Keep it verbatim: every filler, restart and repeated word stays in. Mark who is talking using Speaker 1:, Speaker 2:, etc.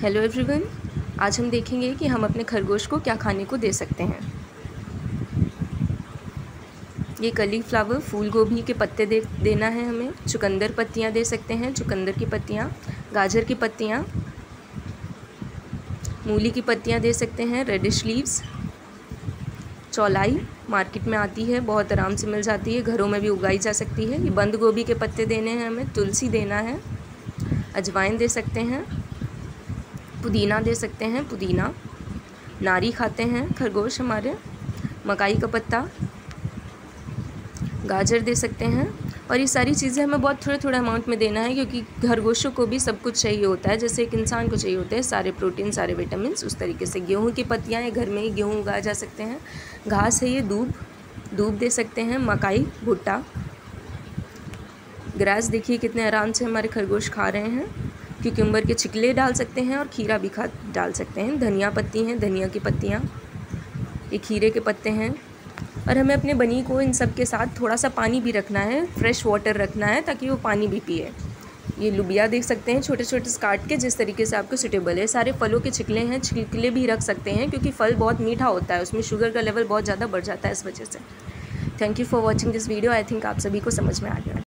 Speaker 1: Hello everyone, आज हम देखेंगे कि हम अपने खरगोश को क्या खाने को दे सकते हैं। ये कलीफ्लावर फूल गोभी के पत्ते दे देना है हमें। चुकंदर पत्तियाँ दे सकते हैं, चुकंदर की पत्तियाँ, गाजर की पत्तियाँ, मूली की पत्तियाँ दे सकते हैं, रेडिश लीव्स, चौलाई मार्केट में आती है, बहुत आराम से मिल जाती है, घरों में भी उगाई जा सकती है। ये बंद गोभी के पत्ते देने हैं हमें, तुलसी देना है, अजवाइन दे सकते हैं, पुदीना दे सकते हैं, पुदीना, नारी खाते हैं खरगोश हमारे, मकाई का पत्ता, गाजर दे सकते हैं। और ये सारी चीज़ें हमें बहुत थोड़े थोड़े अमाउंट में देना है, क्योंकि खरगोशों को भी सब कुछ चाहिए होता है, जैसे एक इंसान को चाहिए होते हैं सारे प्रोटीन, सारे विटामिन। उस तरीके से गेहूं की पत्तियां हैं, घर में ही गेहूं उगाए जा सकते हैं। घास है ये, दूब दूब दे सकते हैं, मकाई, भुट्टा, ग्रास देखिए कितने आराम से हमारे खरगोश खा रहे हैं। क्यूकम्बर के छिकले डाल सकते हैं और खीरा भी खा डाल सकते हैं। धनिया पत्ती हैं, धनिया की पत्तियाँ, ये खीरे के पत्ते हैं। और हमें अपने बनी को इन सब के साथ थोड़ा सा पानी भी रखना है, फ्रेश वाटर रखना है, ताकि वो पानी भी पिए। ये लुबिया देख सकते हैं, छोटे छोटे काट के, जिस तरीके से आपको सूटेबल है। सारे फलों के छिकले हैं, छिलके भी रख सकते हैं, क्योंकि फल बहुत मीठा होता है, उसमें शुगर का लेवल बहुत ज़्यादा बढ़ जाता है इस वजह से। Thank you for watching this video. I think आप सभी को समझ में आ गया।